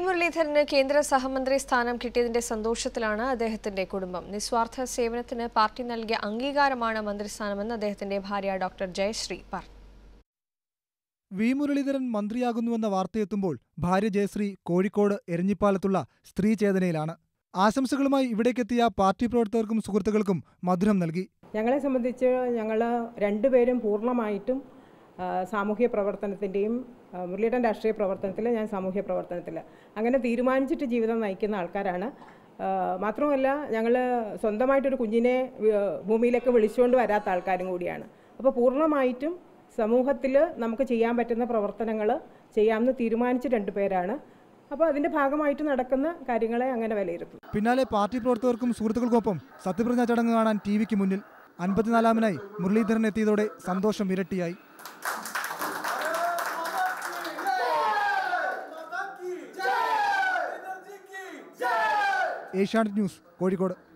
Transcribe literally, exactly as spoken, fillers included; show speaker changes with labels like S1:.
S1: മുരളീധരന് കേന്ദ്ര സഹമന്ത്രി സ്ഥാനം കിട്ടിയതിന്റെ സന്തോഷത്തിലാണ് അദ്ദേഹത്തിന്റെ കുടുംബം. നിസ്വാർത്ഥ സേവനത്തിന് പാർട്ടി നൽകിയ അംഗീകാരമാണ് മന്ത്രിസ്ഥാനമെന്ന് അദ്ദേഹത്തിന്റെ ഭാര്യ ഡോക്ടർ ജയശ്രീ പറഞ്ഞു.
S2: വി മുരളീധരൻ മന്ത്രിയാകുന്നുവെന്ന വാർത്തയെത്തുമ്പോൾ ഭാര്യ ജയശ്രീ കോഴിക്കോട് എരഞ്ഞിപ്പാലത്തുള്ള സ്ത്രീ ചേതനയിലാണ്. ആശംസകളുമായി ഇവിടേക്കെത്തിയ പാർട്ടി പ്രവർത്തകർക്കും സുഹൃത്തുക്കൾക്കും മധുരം നൽകി.
S3: ഞങ്ങളെ സംബന്ധിച്ച് ഞങ്ങൾ രണ്ടുപേരും പൂർണ്ണമായിട്ടും സാമൂഹ്യ പ്രവർത്തനത്തിൻ്റെയും മുരളീധരൻ രാഷ്ട്രീയ പ്രവർത്തനത്തിൽ, ഞാൻ സാമൂഹ്യ പ്രവർത്തനത്തിൽ അങ്ങനെ തീരുമാനിച്ചിട്ട് ജീവിതം നയിക്കുന്ന ആൾക്കാരാണ്. മാത്രമല്ല ഞങ്ങൾ സ്വന്തമായിട്ടൊരു കുഞ്ഞിനെ ഭൂമിയിലേക്ക് വിളിച്ചുകൊണ്ട് വരാത്ത ആൾക്കാരും കൂടിയാണ്. അപ്പോൾ പൂർണ്ണമായിട്ടും സമൂഹത്തിൽ നമുക്ക് ചെയ്യാൻ പറ്റുന്ന പ്രവർത്തനങ്ങൾ ചെയ്യാമെന്ന് തീരുമാനിച്ച രണ്ടുപേരാണ്. അപ്പോൾ അതിൻ്റെ ഭാഗമായിട്ട് നടക്കുന്ന കാര്യങ്ങളെ അങ്ങനെ വിലയിരുത്തും.
S2: പിന്നാലെ പാർട്ടി പ്രവർത്തകർക്കും സുഹൃത്തുക്കൾക്കൊപ്പം സത്യപ്രതിജ്ഞാ ചടങ്ങ് കാണാൻ ടി വിക്ക് മുന്നിൽ അൻപത്തിനാലാമനായി മുരളീധരൻ എത്തിയതോടെ സന്തോഷം ഇരട്ടിയായി. ഏഷ്യാനെറ്റ് ന്യൂസ്, കോഴിക്കോട്.